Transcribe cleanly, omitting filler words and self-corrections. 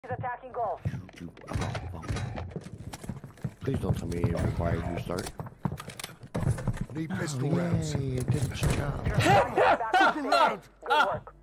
He's attacking goal. Please don't tell me it requires restart. Need pistol rounds. Yay, it did its job. Good work.